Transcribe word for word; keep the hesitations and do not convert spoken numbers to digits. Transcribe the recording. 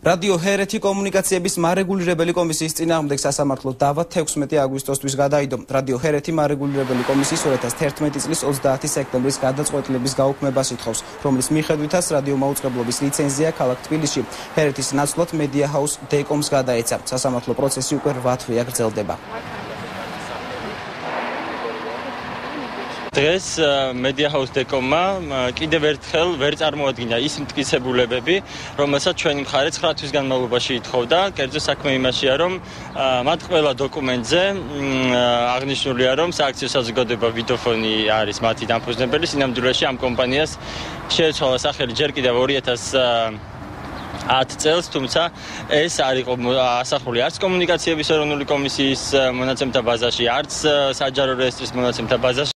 რადიო ჰერეთი კომუნიკაციების მარეგულირებელი კომისიის წინააღმდეგ სასამართლო დავა თექვსმეტი აგვისტოსთვის გადაიდო. რადიო ჰერეთი მარეგულირებელი კომისიის ორი ათას თერთმეტი წლის ოცდაათი სექტემბრის გადაწყვეტილების გაუქმებას ითხოვს, რომლის მიხედვითაც რადიო მაუწყებლობის ლიცენზია ქალაქ თბილისში ჰერეთის ნაცვლად მედია ჰაუს დეკომს გადაეცა. სასამართლო პროცესი უკვე რვა თვეა გრძელდება. დღეს მედია ჰაუს დეკომმა კიდევ ერთხელ ვერ წარმოადგინა ის მტკიცებულებები, რომელსაც ჩვენი მხარე ცხრა თვის განმავლობაში ითხოვდა. კერძო საქმე იმაშია, რომ მათ ყველა დოკუმენტზე აღნიშნულია, რომ სააქციო საზოგადოება ვიდოფონი არის მათი დამფუძნებელი. სინამდვილეში ამ კომპანიას შეეცვალა სახელი ჯერ კიდევ ორი ათას ათი წელს, თუმცა ეს არ იყო ასახული არც კომუნიკაციების ეროვნული კომისიის მონაცემთა ბაზაში, არც საჯარო რეესტრის მონაცემთა ბაზაში.